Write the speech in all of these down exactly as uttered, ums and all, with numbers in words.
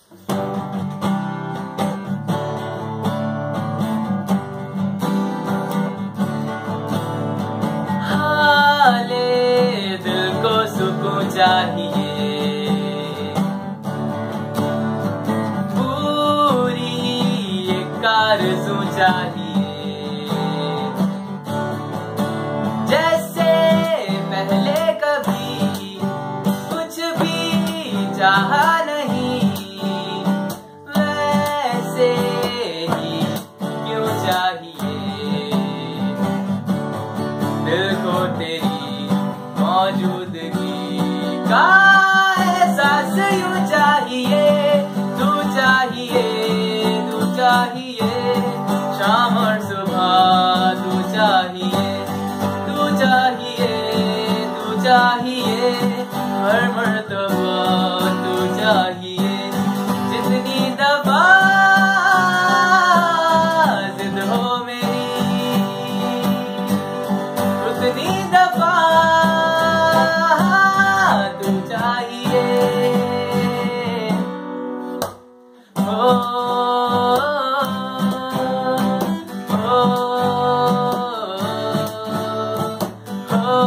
हाले दिल को सुकून चाहिए, पूरी एक आरज़ू चाहिए, जैसे पहले कभी कुछ भी चाहा नहीं, वैसे ही क्यों चाहिए। दिल को तेरी मौजूदगी का एहसास यूं चाहिए, तू चाहिए, तू चाहिए, शाम और सुबह तू चाहिए, तू चाहिए, तू चाहिए, हर मर्तबा तू चाहिए। जितनी दफा जिद हो मेरी, उतनी दफा तू चाहिए। ओ, ओ, ओ,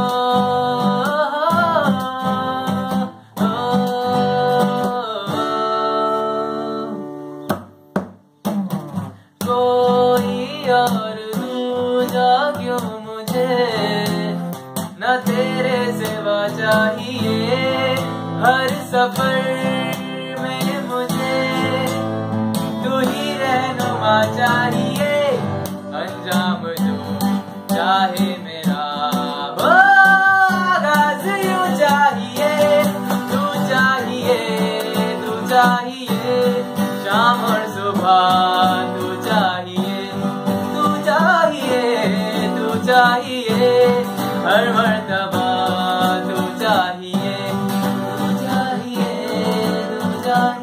कोई और दूजा क्यों मुझे, न तेरे सिवा चाहिए। हर सफर में मुझे तू ही रहनुमा चाहिए, अंजाम जो चाहे मेरा हो आगाज यूं चाहिए, तू चाहिए, तू चाहिए, शाम और सुबह तू चाहिए, तू चाहिए, तू चाहिए, हर मर्तबा तू चाहिए, तू चाहिए, तू चाहिए।